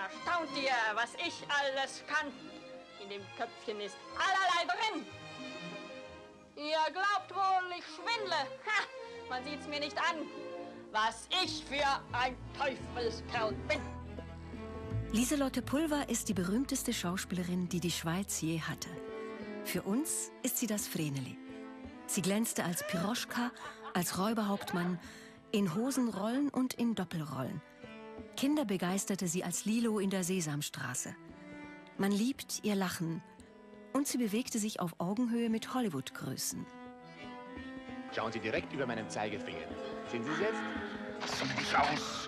Erstaunt ihr, was ich alles kann? In dem Köpfchen ist allerlei drin. Ihr glaubt wohl, ich schwindle. Ha, man sieht's mir nicht an, was ich für ein Teufelskerl bin. Lieselotte Pulver ist die berühmteste Schauspielerin, die die Schweiz je hatte. Für uns ist sie das Vreneli. Sie glänzte als Piroschka, als Räuberhauptmann, in Hosenrollen und in Doppelrollen. Kinder begeisterte sie als Lilo in der Sesamstraße. Man liebt ihr Lachen und sie bewegte sich auf Augenhöhe mit Hollywood-Größen. Schauen Sie direkt über meinen Zeigefinger. Sind Sie es jetzt? Sieh dich aus!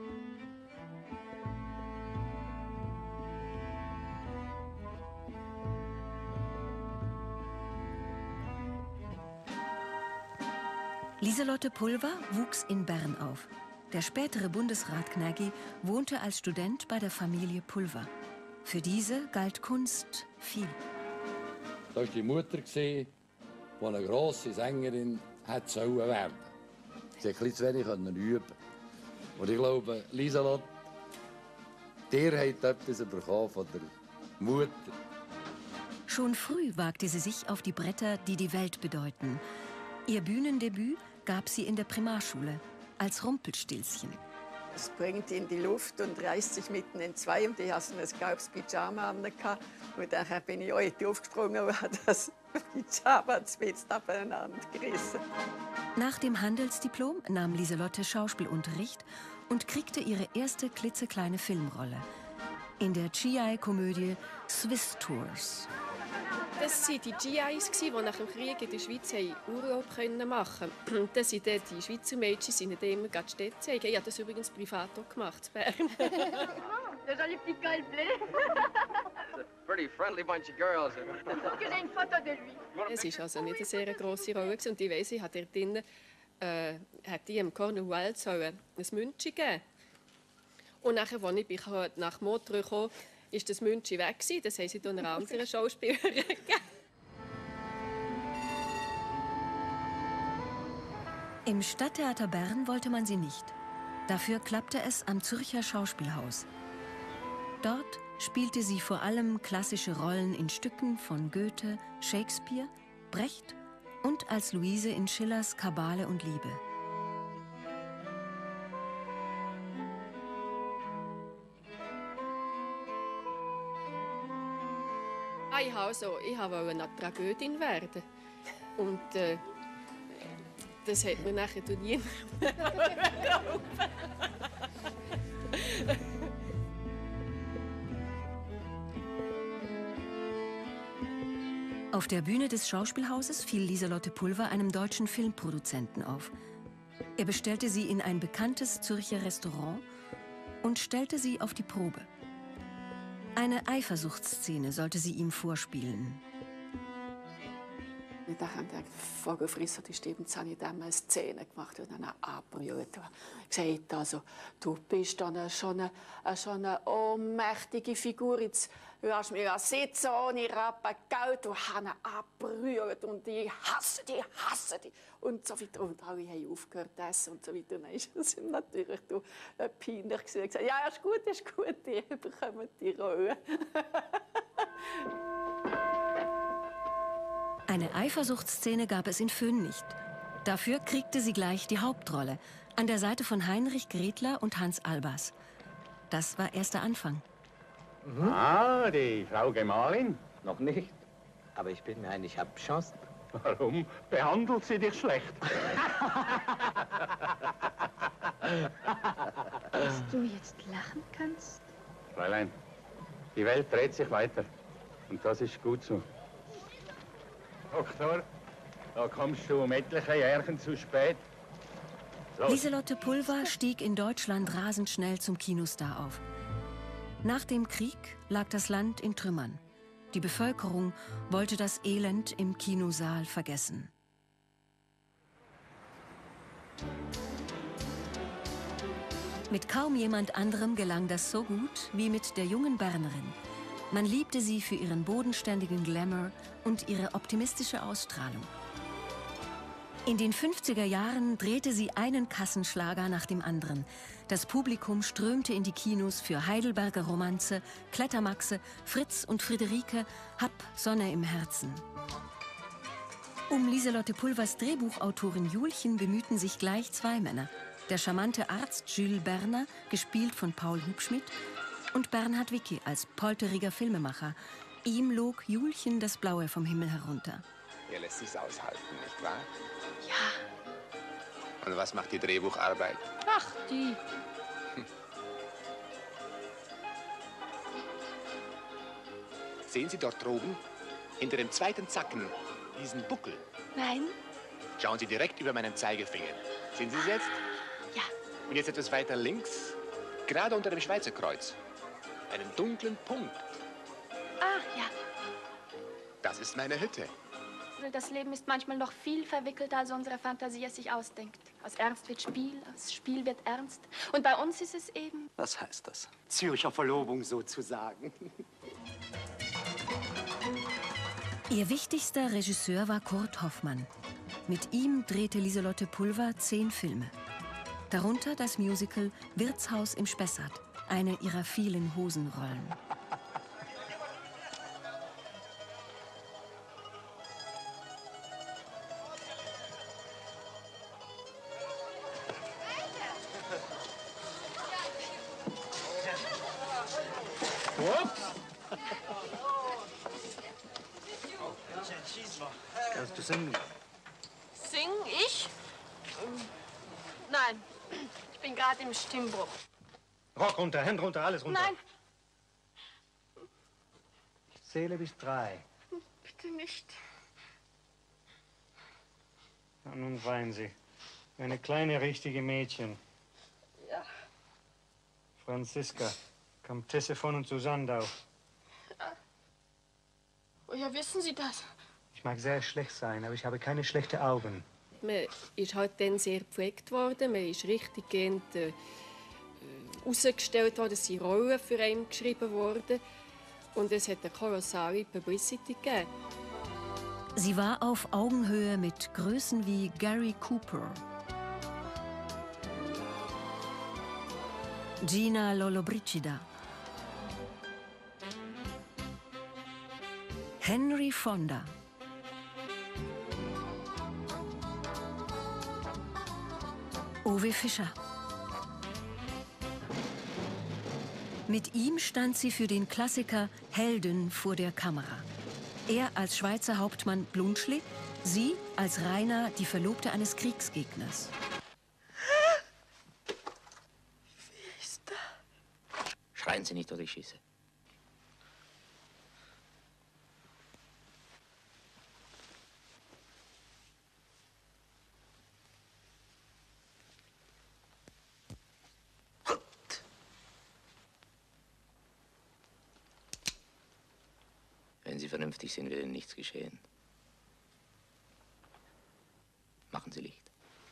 Lieselotte Pulver wuchs in Bern auf. Der spätere Bundesrat Gnägi wohnte als Student bei der Familie Pulver. Für diese galt Kunst viel. Das war die Mutter, die eine grosse Sängerin hätte werden sollen. Sie konnte zu wenig üben. Und ich glaube, Lieselotte, dir hat etwas bekommen von der Mutter. Schon früh wagte sie sich auf die Bretter, die die Welt bedeuten. Ihr Bühnendebüt gab sie in der Primarschule als Rumpelstilzchen. Es springt in die Luft und reißt sich mitten in zwei. Und ich hatte so ein gelbes Pyjama an. Und dann bin ich heute aufgesprungen und habe das Pyjama zwitzt abeinander gerissen. Nach dem Handelsdiplom nahm Lieselotte Schauspielunterricht und kriegte ihre erste klitzekleine Filmrolle in der GI-Komödie Swiss Tours. Das waren die GIs, die nach dem Krieg in der Schweiz Urlaub machen konnten. Das sind die Schweizer Mädchen, die immer die Städte zeigen. Ich habe das übrigens privat auch gemacht, in Bern. Déjà les petits gars, It's a pretty friendly bunch of girls. j'ai une photo de lui. Es war also nicht eine sehr grosse Rolle. Und ich weiss, ich habe dort drinnen, hat die im Cornel Wilde ein Münzchen gegeben. Und nachher, als ich nach Montreux kam, ist das Münzchen weg. Das haben sie dann einer anderen Schauspielerin gegeben. Im Stadttheater Bern wollte man sie nicht. Dafür klappte es am Zürcher Schauspielhaus. Dort spielte sie vor allem klassische Rollen in Stücken von Goethe, Shakespeare, Brecht und als Luise in Schillers Kabale und Liebe. Ich wollte eine Tragödin werden. Und das hat mir nachher niemand geholfen. Auf der Bühne des Schauspielhauses fiel Lieselotte Pulver einem deutschen Filmproduzenten auf. Er bestellte sie in ein bekanntes Zürcher Restaurant und stellte sie auf die Probe. Eine Eifersuchtsszene sollte sie ihm vorspielen. Ich dachte, vor Frisser die Stevens habe ich dann eine Szene gemacht und dann abgerührt. Ich gesagt, also, du bist dann schon eine ohnmächtige Figur. Jetzt lässt mich sitzen ohne Rappen Geld. Du hast ihn abgerührt und ich hasse dich. Und so weiter. Und alle haben aufgehört zu essen und so weiter. Und dann ist es ihm natürlich peinlich gewesen. Ich gesagt, ja, ist gut, ich bekomme die Rolle. Eine Eifersuchtsszene gab es in Föhn nicht. Dafür kriegte sie gleich die Hauptrolle, an der Seite von Heinrich Gretler und Hans Albers. Das war erst der Anfang. Mhm. Ah, die Frau Gemahlin? Noch nicht. Aber ich bin mir ein, ich habe Chancen. Warum behandelt sie dich schlecht? Dass du jetzt lachen kannst? Fräulein, die Welt dreht sich weiter. Und das ist gut so. Doktor, da kommst du um etliche Jährchen zu spät. Los. Lieselotte Pulver stieg in Deutschland rasend schnell zum Kinostar auf. Nach dem Krieg lag das Land in Trümmern. Die Bevölkerung wollte das Elend im Kinosaal vergessen. Mit kaum jemand anderem gelang das so gut wie mit der jungen Bernerin. Man liebte sie für ihren bodenständigen Glamour und ihre optimistische Ausstrahlung. In den 50er Jahren drehte sie einen Kassenschlager nach dem anderen. Das Publikum strömte in die Kinos für Heidelberger Romanze, Klettermaxe, Fritz und Friederike, Hab Sonne im Herzen. Um Lieselotte Pulvers Drehbuchautorin Julchen bemühten sich gleich zwei Männer. Der charmante Arzt Jules Berner, gespielt von Paul Hubschmid, und Bernhard Wicki als polteriger Filmemacher. Ihm log Julchen das Blaue vom Himmel herunter. Er lässt sich's aushalten, nicht wahr? Ja. Und was macht die Drehbucharbeit? Ach, die. Sehen Sie dort droben, hinter dem zweiten Zacken, diesen Buckel? Nein? Schauen Sie direkt über meinen Zeigefinger. Sehen Sie es jetzt? Ja. Und jetzt etwas weiter links, gerade unter dem Schweizer Kreuz. Einen dunklen Punkt. Ah, ja. Das ist meine Hütte. Das Leben ist manchmal noch viel verwickelter, als unsere Fantasie es sich ausdenkt. Aus Ernst wird Spiel, aus Spiel wird Ernst. Und bei uns ist es eben... Was heißt das? Zürcher Verlobung sozusagen. Ihr wichtigster Regisseur war Kurt Hoffmann. Mit ihm drehte Lieselotte Pulver 10 Filme. Darunter das Musical Wirtshaus im Spessart, eine ihrer vielen Hosenrollen. Kannst du singen? Sing ich? Nein. Ich bin gerade im Stimmbruch. Rock runter, Hände runter, alles runter. Nein. Ich zähle bis 3. Bitte nicht. Na, nun weinen Sie. Eine kleine, richtige Mädchen. Ja. Franziska, Komtesse von und zu Sandau. Woher wissen Sie das? Ich mag sehr schlecht sein, aber ich habe keine schlechten Augen. Man ist halt dann sehr gepflegt worden. Man ist richtiggehend herausgestellt worden, es sind Rollen für einen geschrieben worden. Und es hat eine kolossale Publicity gegeben. Sie war auf Augenhöhe mit Größen wie Gary Cooper, Gina Lollobrigida, Henry Fonda, Uwe Fischer. Mit ihm stand sie für den Klassiker Helden vor der Kamera. Er als Schweizer Hauptmann Blunschli, sie als Raina, die Verlobte eines Kriegsgegners. Wie ist das? Schreien Sie nicht, oder ich schieße. Wenn Sie vernünftig sind, wird Ihnen nichts geschehen. Machen Sie Licht.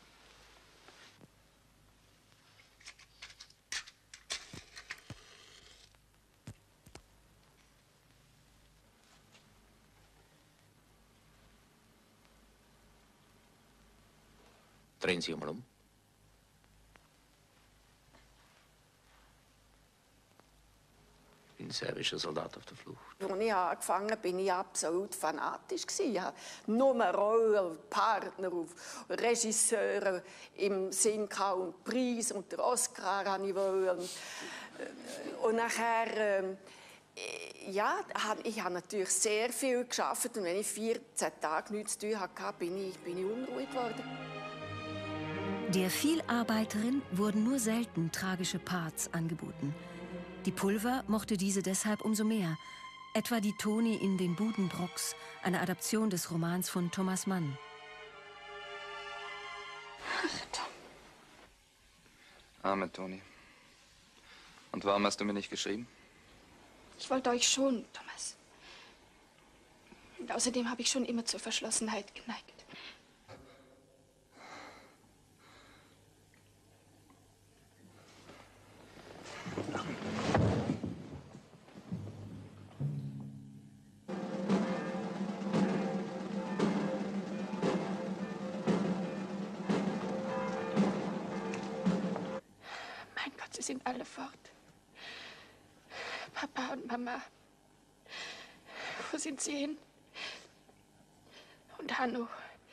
Drehen Sie mal um. Ich bin serbischer Soldat auf der Flucht. Als ich angefangen habe, war ich absolut fanatisch. Ich hatte nur Rollen, Partner, Regisseure im Sinn und Preis und den Oscar wollte ich wollen. Und nachher, ja, ich habe natürlich sehr viel gearbeitet. Und wenn ich 14 Tage nichts zu tun hatte, bin ich unruhig geworden. Der Vielarbeiterin wurden nur selten tragische Parts angeboten. Die Pulver mochte diese deshalb umso mehr. Etwa die Toni in Den Budenbrooks, eine Adaption des Romans von Thomas Mann. Ach, Tom. Arme Toni. Und warum hast du mir nicht geschrieben? Ich wollte euch schonen, Thomas. Und außerdem habe ich schon immer zur Verschlossenheit geneigt. sind alle fort. Papa und Mama. Wo sind sie hin? Und Hanno.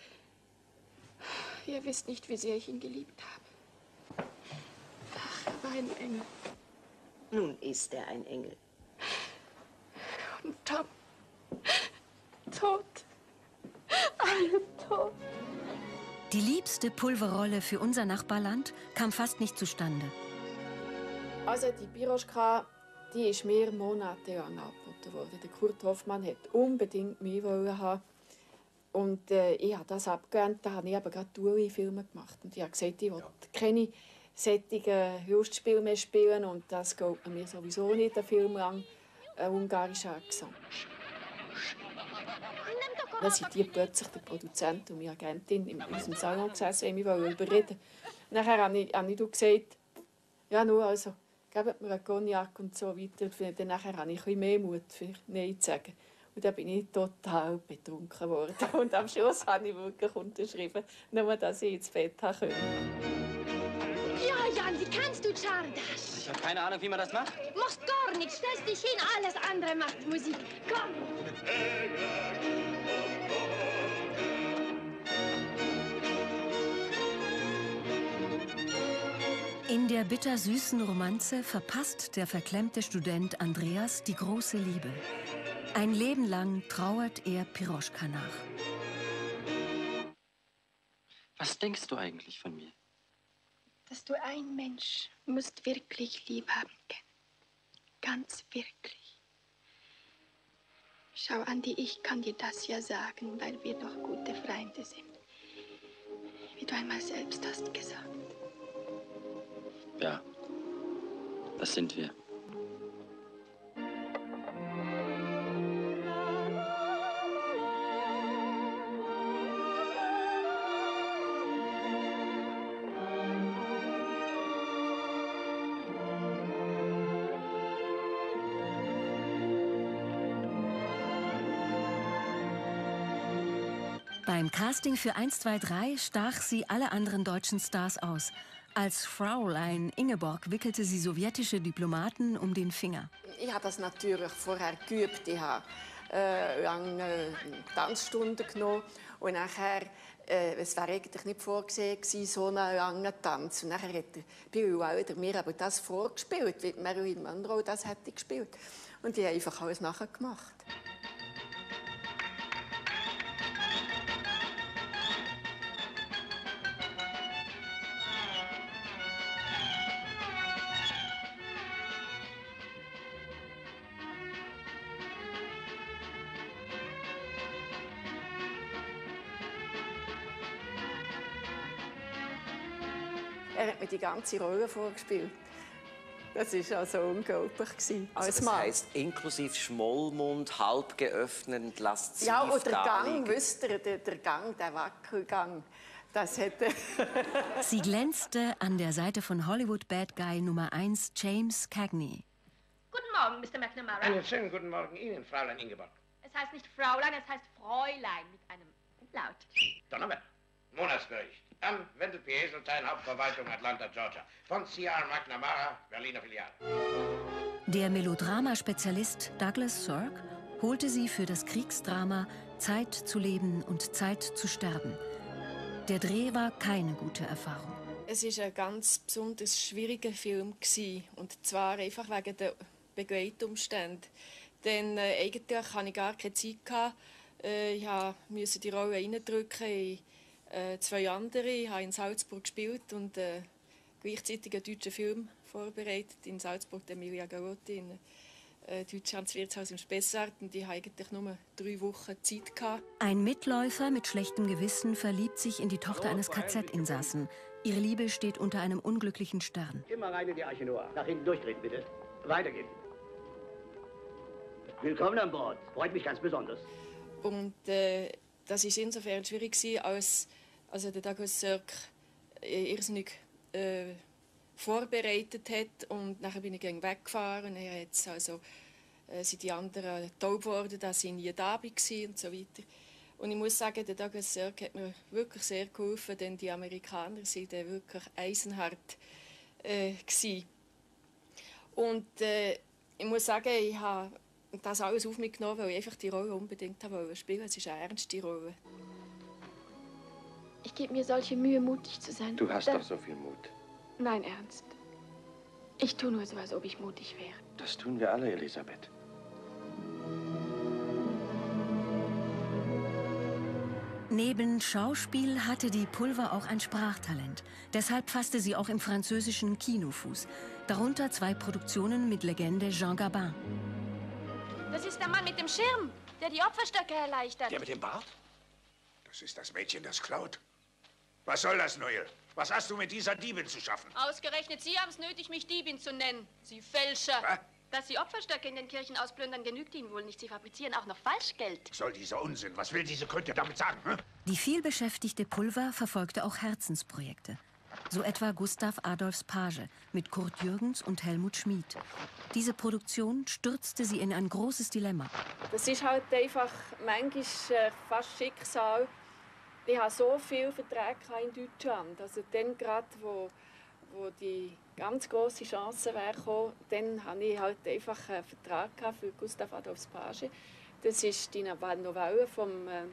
Ihr wisst nicht, wie sehr ich ihn geliebt habe. Ach, er war ein Engel. Nun ist er ein Engel. Und Tom. Tot. Alle tot. Die liebste Pulverrolle für unser Nachbarland kam fast nicht zustande. Also die Piroschka, die ist mir monatelang angeboten worden. Der Kurt Hoffmann wollte unbedingt mich haben. Und ich habe das abgelehnt. Da habe ich eben gerade Touri-Filme gemacht. Und ich habe gesagt, ich will keine solchen Lustspiele mehr spielen. Und das geht mir sowieso nicht, ein Film lang ungarischer Gesang. Dann sind die plötzlich der Produzent und meine Agentin in unserem Salon gesessen und mich überreden. Nachher habe ich gesagt, ja, nur also, gebt mir einen Cognac und so weiter. Dann nachher habe ich ein bisschen mehr Mut, für Nein zu sagen. Und dann bin ich total betrunken worden. Und am Schluss habe ich wirklich unterschrieben, nur dass ich ins Bett konnte. Ja, Jan, wie kannst du Czardas? Ich habe keine Ahnung, wie man das macht. Machst gar nichts, stellst dich hin, alles andere macht Musik. Komm! In der bittersüßen Romanze verpasst der verklemmte Student Andreas die große Liebe. Ein Leben lang trauert er Piroschka nach. Was denkst du eigentlich von mir? Dass du ein Mensch musst wirklich lieb haben können. Ganz wirklich. Schau, Andi, ich kann dir das ja sagen, weil wir doch gute Freunde sind. Wie du einmal selbst hast gesagt. Ja, das sind wir. Beim Casting für 1, 2, 3 stach sie alle anderen deutschen Stars aus. Als Fräulein Ingeborg wickelte sie sowjetische Diplomaten um den Finger. Ich habe das natürlich vorher geübt. Ich habe lange Tanzstunden genommen. Und nachher, es war eigentlich nicht vorgesehen, so einen langen Tanz. Und nachher hat Billy Wilder mir aber das vorgespielt, wie Marilyn Monroe das hätte gespielt. Und ich habe einfach alles nachher gemacht. Er hat mir die ganze Rolle vorgespielt. Das war also unglaublich. Also das heisst, inklusive Schmollmund, halb geöffnet, lasziv, ja, und der Gang, wisst ihr, der Gang, der Wackelgang, das hätte... Sie glänzte an der Seite von Hollywood-Bad Guy Nummer 1, James Cagney. Guten Morgen, Mr. McNamara. Einen schönen guten Morgen Ihnen, Fräulein Ingeborg. Es heißt nicht Fräulein, es heißt Fräulein mit einem Laut. Donnerwetter. Monatsbericht. An Wendell P. Heseltine, Hauptverwaltung Atlanta, Georgia. Von C.R. McNamara, Berliner Filiale. Der Melodrama-Spezialist Douglas Sirk holte sie für das Kriegsdrama Zeit zu leben und Zeit zu sterben. Der Dreh war keine gute Erfahrung. Es war ein ganz besonders schwieriger Film. Und zwar einfach wegen der Begleitumstände. Denn eigentlich hatte ich gar keine Zeit. Ich musste die Rolle reindrücken. 2 andere. Ich habe in Salzburg gespielt und gleichzeitig einen deutschen Film vorbereitet. In Salzburg Emilia Galotti, in Deutschlands Wirtshaus im Spessart. Und ich hatte eigentlich nur 3 Wochen Zeit. Ein Mitläufer mit schlechtem Gewissen verliebt sich in die Tochter eines KZ-Insassen. Ihre Liebe steht unter einem unglücklichen Stern. Immer rein in die Arche Noah. Nach hinten durchtreten, bitte. Weitergehen. Willkommen an Bord. Freut mich ganz besonders. Und das war insofern schwierig, als der Douglas Sirk irrsinnig vorbereitet hat. Und nachher bin ich weggefahren. Er hat sind die anderen taub geworden, dass ich nie da war und so weiter. Und ich muss sagen, der Douglas Sirk hat mir wirklich sehr geholfen, denn die Amerikaner waren wirklich eisenhart. Und ich muss sagen, ich habe das alles auf mich genommen, weil ich einfach die Rolle unbedingt spielen wollte. Es ist eine ernste Rolle. Ich gebe mir solche Mühe, mutig zu sein. Du hast doch so viel Mut. Nein, ernst. Ich tue nur so, als ob ich mutig wäre. Das tun wir alle, Elisabeth. Neben Schauspiel hatte die Pulver auch ein Sprachtalent. Deshalb fasste sie auch im französischen Kino Fuß. Darunter 2 Produktionen mit Legende Jean Gabin. Das ist der Mann mit dem Schirm, der die Opferstöcke erleichtert. Der mit dem Bart? Das ist das Mädchen, das klaut. Was soll das, Noel? Was hast du mit dieser Diebin zu schaffen? Ausgerechnet Sie haben es nötig, mich Diebin zu nennen. Sie Fälscher. Was? Dass Sie Opferstöcke in den Kirchen ausplündern, genügt Ihnen wohl nicht. Sie fabrizieren auch noch Falschgeld. Was soll dieser Unsinn? Was will diese Kröte damit sagen? Hm? Die vielbeschäftigte Pulver verfolgte auch Herzensprojekte. So etwa Gustav Adolfs Page mit Kurt Jürgens und Helmut Schmid. Diese Produktion stürzte sie in ein großes Dilemma. Das ist halt einfach manchmal fast Schicksal. Ich hatte so viele Verträge in Deutschland. Also dann gerade, wo die ganz grosse Chance wäre gekommen, dann hatte ich halt einfach einen Vertrag für Gustav Adolfs Page. Das ist die Novelle von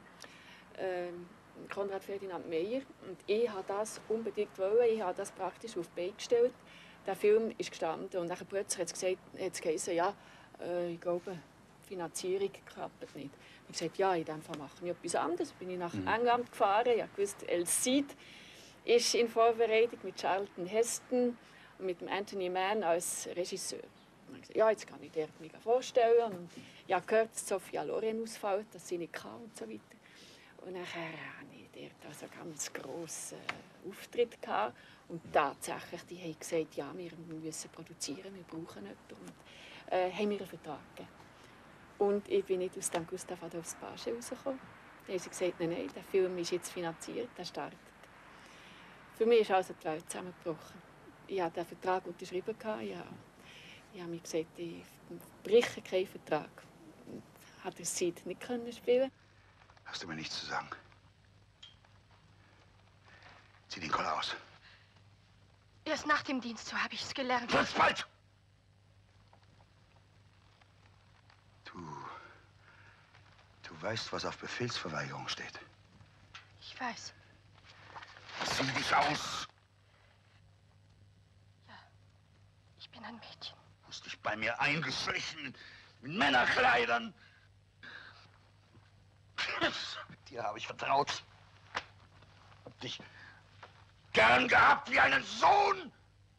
Konrad Ferdinand Meyer. Und ich wollte das unbedingt wollen. Ich habe das praktisch auf die Beine gestellt. Der Film ist gestanden und dann plötzlich hat es geheißen, ja, ich glaube, die Finanzierung klappt nicht. Ich habe gesagt, ja, in diesem Fall mache ich etwas anderes. Bin ich nach England gefahren. Ich wusste, El Cid ist in Vorbereitung mit Charlton Heston und mit dem Anthony Mann als Regisseur. Und ich gesagt, ja, jetzt kann ich mich vorstellen. Und ich habe gehört, dass Sophia Loren ausfällt, dass sie nicht kann und so weiter. Und nachher hatte ich dort also einen ganz grossen Auftritt gehabt. Und tatsächlich, die haben gesagt, ja, wir müssen produzieren, wir brauchen jemanden. Und haben mir einen Vertrag gegeben. Und ich bin nicht aus dem Gustav Adolfs Page rausgekommen. Da haben sie gesagt, nein, der Film ist jetzt finanziert, der startet. Für mich ist also die Welt zusammengebrochen. Ich hatte den Vertrag unterschrieben. Ich habe mir gesagt, ich breche keinen Vertrag. Und hat der Cid nicht spielen. Hast du mir nichts zu sagen? Zieh den Koller aus. Erst nach dem Dienst, so habe ich es gelernt. Sonst bald! Du weißt, was auf Befehlsverweigerung steht. Ich weiß. Zieh dich aus! Ja, ich bin ein Mädchen. Hast dich bei mir eingeschlichen, mit Männerkleidern. Dir habe ich vertraut. Hab dich gern gehabt wie einen Sohn.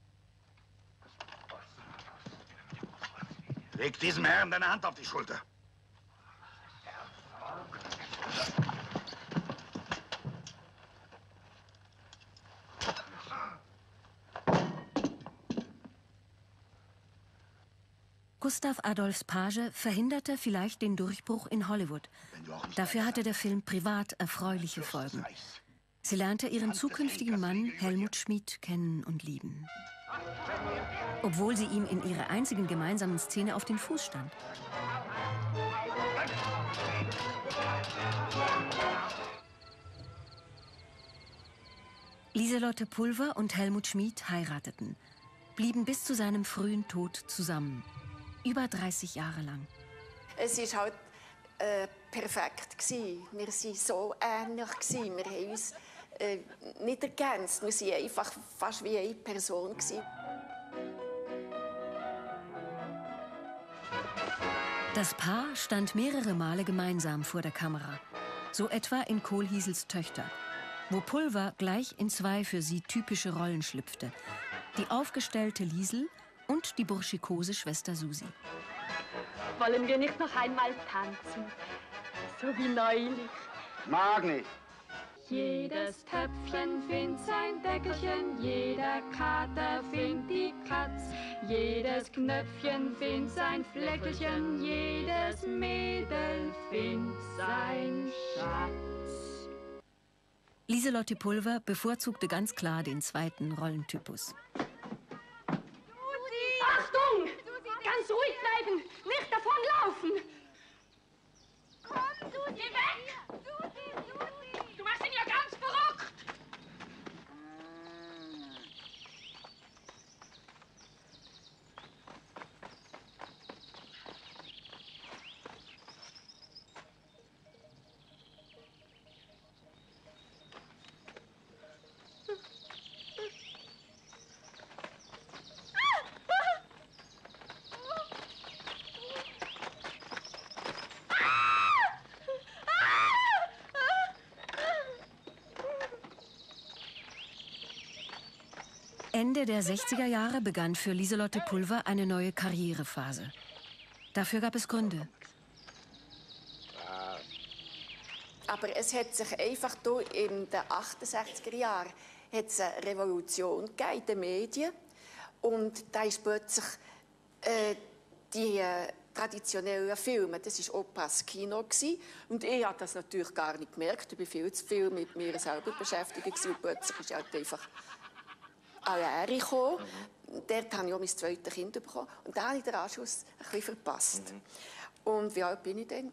Leg diesem Herrn deine Hand auf die Schulter. Gustav Adolfs Page verhinderte vielleicht den Durchbruch in Hollywood. Dafür hatte der Film privat erfreuliche Folgen. Sie lernte ihren zukünftigen Mann Helmut Schmid kennen und lieben. Obwohl sie ihm in ihrer einzigen gemeinsamen Szene auf den Fuß stand. Lieselotte Pulver und Helmut Schmid heirateten, blieben bis zu seinem frühen Tod zusammen. Über 30 Jahre lang. Es war halt perfekt. Wir waren so ähnlich. Wir haben uns nicht ergänzt. Wir waren einfach fast wie eine Person. Das Paar stand mehrere Male gemeinsam vor der Kamera. So etwa in Kohlhiesels Töchter, wo Pulver gleich in 2 für sie typische Rollen schlüpfte. Die aufgestellte Liesel und die burschikose Schwester Susi. Wollen wir nicht noch einmal tanzen? So wie neulich. Mag nicht. Jedes Töpfchen findet sein Deckelchen, jeder Kater findet die Katz. Jedes Knöpfchen findet sein Fleckelchen, jedes Mädel findet sein Schatz. Lieselotte Pulver bevorzugte ganz klar den zweiten Rollentypus. Achtung! Ganz ruhig bleiben, nicht davonlaufen! Komm, Susi! Geh weg! Susi! Du machst ihn ja ganz verrückt! Ende der 60er Jahre begann für Lieselotte Pulver eine neue Karrierephase. Dafür gab es Gründe. Aber es hat sich einfach in den 68er Jahren eine Revolution in den Medien. Und da ist plötzlich die traditionellen Filme, das war Opas Kino. Und ich habe das natürlich gar nicht gemerkt. Ich war viel zu viel mit mir selber beschäftigt. Und plötzlich ist halt einfach eine Lehre gekommen. Dort habe ich auch mein zweites Kind bekommen. Und da habe ich den Anschluss ein bisschen verpasst. Und wie alt bin ich dann?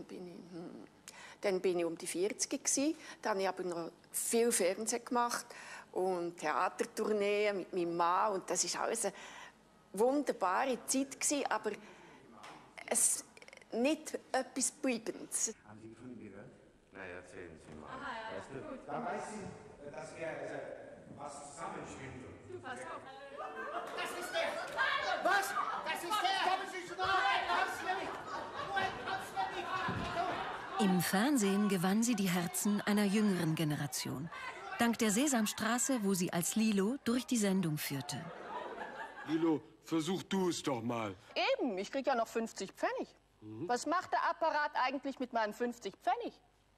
Dann bin ich um die 40 gsi. Dann habe ich aber noch viel Fernsehen gemacht und Theatertourneen mit meinem Mann. Und das war alles eine wunderbare Zeit gsi, aber es nicht etwas Bleibendes. Haben Sie von ihm gehört? Na, erzählen Sie mal. Aha, ja, gut. Da weiß sie, dass er was zusammenschwimmt. Du, pass auf. Das ist der! Was? Das ist der! Kommen Sie schon auf! Im Fernsehen gewann sie die Herzen einer jüngeren Generation. Dank der Sesamstraße, wo sie als Lilo durch die Sendung führte. Lilo, versuch du es doch mal. Eben, ich krieg ja noch 50 Pfennig. Was macht der Apparat eigentlich mit meinen 50 Pfennig?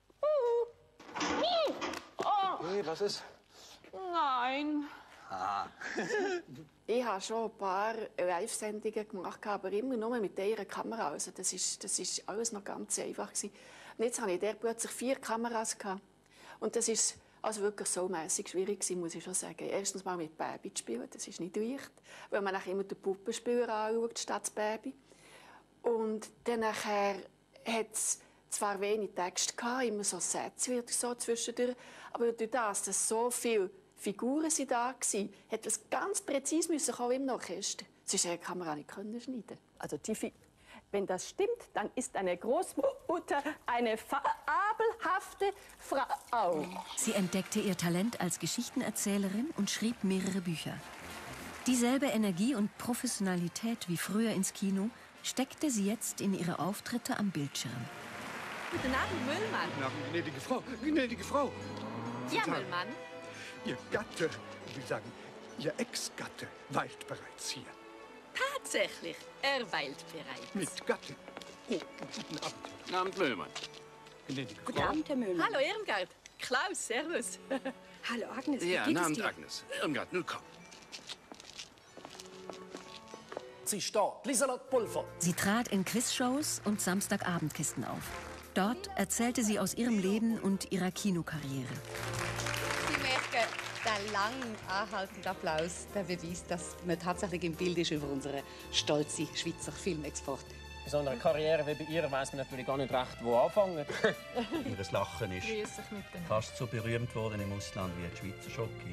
Oh. Hey, was ist? Nein. Ah. Ich habe schon ein paar Live-Sendungen gemacht, aber immer nur mit dieser Kamera. Also das ist alles noch ganz einfach gewesen. Und jetzt habe ich dort plötzlich 4 Kameras gehabt. Und das ist also wirklich so mässig schwierig gewesen, muss ich schon sagen. Erstens mal mit Baby zu spielen, das ist nicht leicht, weil man nachher immer den Puppenspieler anschaut statt das Baby. Und dann nachher hat es zwar wenig Text gehabt, immer so Sätze wieder so zwischendurch, aber durch das, dass so viele Figuren sind da waren, hat es ganz präzise müssen kommen im Orchester. Sonst hätte die Kamera nicht schneiden. Also Tiffy, wenn das stimmt, dann ist eine Großmutter eine fabelhafte Frau. Sie entdeckte ihr Talent als Geschichtenerzählerin und schrieb mehrere Bücher. Dieselbe Energie und Professionalität wie früher ins Kino steckte sie jetzt in ihre Auftritte am Bildschirm. Guten Abend, Müllmann. Guten Abend, gnädige Frau. Gnädige Frau. Ja, Müllmann. Ihr Gatte, ich will sagen, Ihr Ex-Gatte weilt bereits hier. Tatsächlich, er weilt bereits. Mit Gatte. Oh, guten Abend. Guten Abend, Müllmann. Gnädige Guten Abend, Herr Müllmann. Hallo, Irmgard. Klaus, servus. Hallo, Agnes. Ja, wie geht guten es Abend, dir? Agnes. Irmgard, nun komm. Sie steht, Lieselotte Pulver. Sie trat in Quizshows und Samstagabendkisten auf. Dort erzählte sie aus ihrem Leben und ihrer Kinokarriere. Sie merken, der lang anhaltende Applaus, der beweist, dass man tatsächlich im Bild ist über unseren stolzen Schweizer Filmexport. Bei so einer Karriere wie bei ihr weiss man natürlich gar nicht recht, wo anfangen. Ihr Lachen ist fast so berühmt worden im Ausland wie die Schweizer Schoki.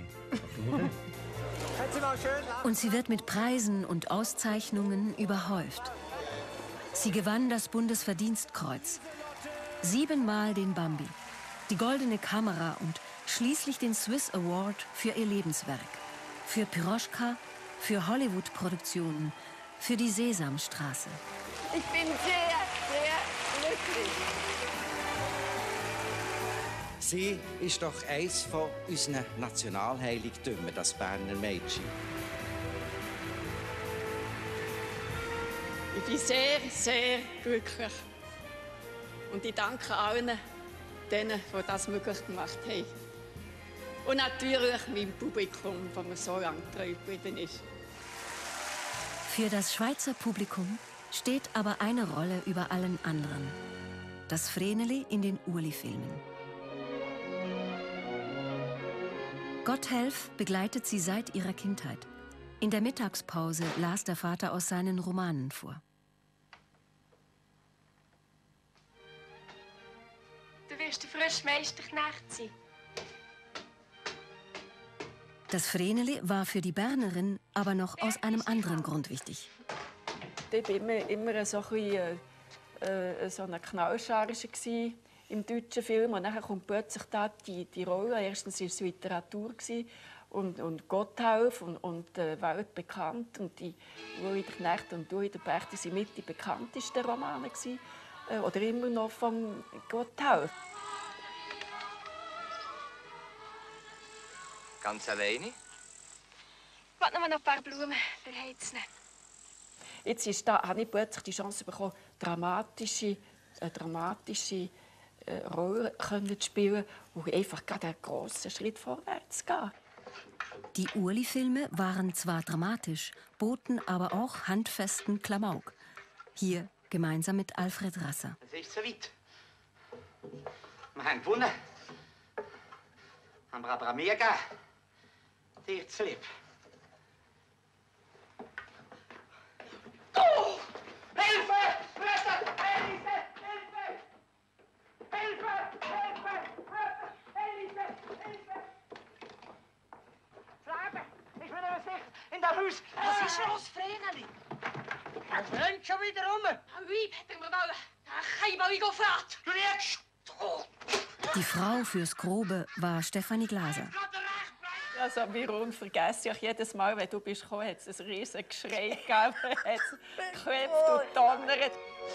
Und sie wird mit Preisen und Auszeichnungen überhäuft. Sie gewann das Bundesverdienstkreuz, 7-mal den Bambi, die Goldene Kamera und schließlich den Swiss Award für ihr Lebenswerk. Für Piroschka, für Hollywood-Produktionen, für die Sesamstraße. Ich bin sehr, sehr glücklich. Sie ist doch eins von unseren Nationalheiligtümern, das Berner Mädchen. Ich bin sehr, sehr glücklich. Und ich danke allen, denen, die das möglich gemacht haben. Und natürlich meinem Publikum, das mir so lange treu geblieben ist. Für das Schweizer Publikum steht aber eine Rolle über allen anderen. Das Vreneli in den Ueli-Filmen. Gotthelf begleitet sie seit ihrer Kindheit. In der Mittagspause las der Vater aus seinen Romanen vor. Du wirst der frische Meisterknecht sein. Das Vreneli war für die Bernerin aber noch aus einem anderen Grund wichtig. Ich war immer so ein Knallscharge im deutschen Film. Und dann kommt plötzlich da die Rolle. Erstens war es Literatur und Gotthelf und weltbekannt. Und die Louis der Knecht und Louis der Pächter waren mit die bekanntesten Romane. Oder immer noch von Gotthelf. Ganz alleine? Warte noch ein paar Blumen verheizen. Jetzt habe ich plötzlich die Chance bekommen, dramatische Rolle zu spielen und einfach gerade einen grossen Schritt vorwärts zu gehen. Die Ueli-Filme waren zwar dramatisch, boten aber auch handfesten Klamauk. Hier gemeinsam mit Alfred Rasser. Es ist soweit. Wir haben gewonnen. Haben wir aber an mir gegeben. Dir zu lieb. Oh! Hilfe! Retter! Elise! Hilfe! Hilfe! Hilfe! Elise! Hilfe! Flamme! Ich bin mir sicher in der Haus. Was ist los, Vreneli? Es rennt schon wieder rum. Wie hätten wir wollen? Ich will gefragt. Du jetzt! Die Frau fürs Grobe war Stefanie Glaser. Also, warum vergesse ich jedes Mal, wenn du bist gekommen, hat es ein riesiges Geschrei gegeben, hat es geklopft und donnert.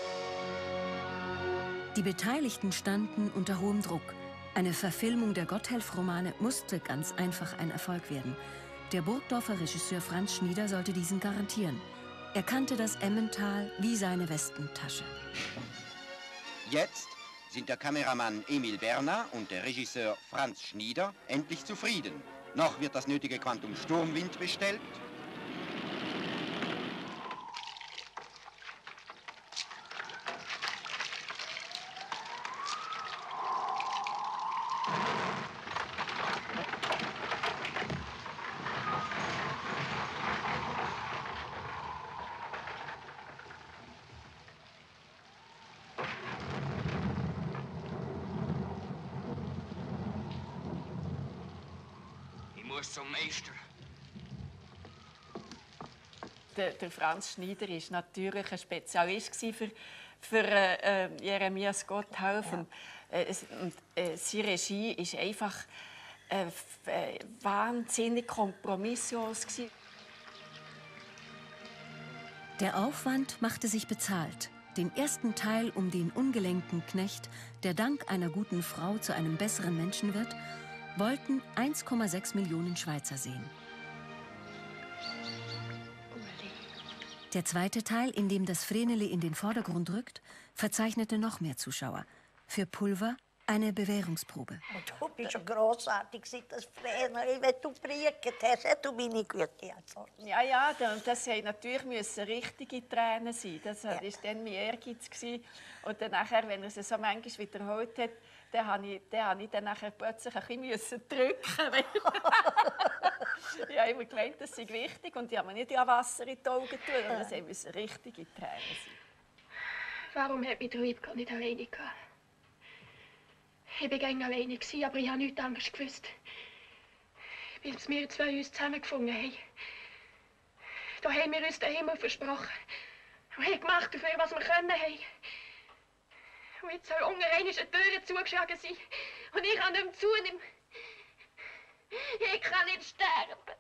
Die Beteiligten standen unter hohem Druck. Eine Verfilmung der Gotthelf-Romane musste ganz einfach ein Erfolg werden. Der Burgdorfer Regisseur Franz Schnieder sollte diesen garantieren. Er kannte das Emmental wie seine Westentasche. Jetzt sind der Kameramann Emil Berner und der Regisseur Franz Schnieder endlich zufrieden. Noch wird das nötige Quantum Sturmwind bestellt. Zum Meister. Der Franz Schnieder war natürlich ein Spezialist für Jeremias Gotthelf. Ja. Seine Regie war einfach wahnsinnig kompromisslos. Der Aufwand machte sich bezahlt. Den ersten Teil um den ungelenken Knecht, der dank einer guten Frau zu einem besseren Menschen wird, wollten 1,6 Millionen Schweizer sehen. Der zweite Teil, in dem das Vreneli in den Vordergrund rückt, verzeichnete noch mehr Zuschauer. Für Pulver eine Bewährungsprobe. Du bist schon grossartig, das Vreneli, wenn du berichtet hast, du meine Güte. Ja, das mussten natürlich richtige Tränen sein. Das war dann mein Ehrgeiz. Und dann nachher, wenn er es so manchmal wiederholt hat, dann musste ich dann nachher plötzlich ein bisschen drücken. Ich habe immer gemeint, das sei wichtig und ich habe mir nicht Wasser in die Augen tun. Das mussten richtige Tränen sein. Warum hat mich der Lieb gar nicht alleine gehabt? Ich war gerne alleine, aber ich habe nichts anderes gewusst. Bis wir zwei uns zusammengefunden haben. Da haben wir uns den Himmel versprochen. Und haben gemacht, dafür, was wir können haben. Und jetzt soll unten eine Tür zugeschlagen sein. Und ich kann nicht mehr zu. Ich kann nicht sterben.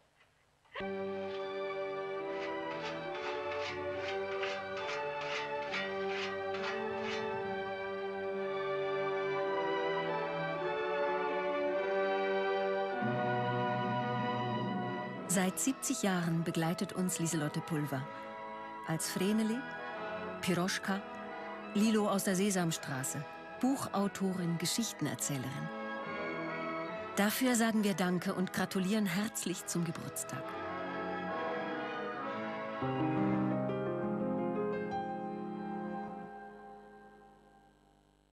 Seit 70 Jahren begleitet uns Lieselotte Pulver. Als Vreneli, Piroschka, Lilo aus der Sesamstraße, Buchautorin, Geschichtenerzählerin. Dafür sagen wir Danke und gratulieren herzlich zum Geburtstag.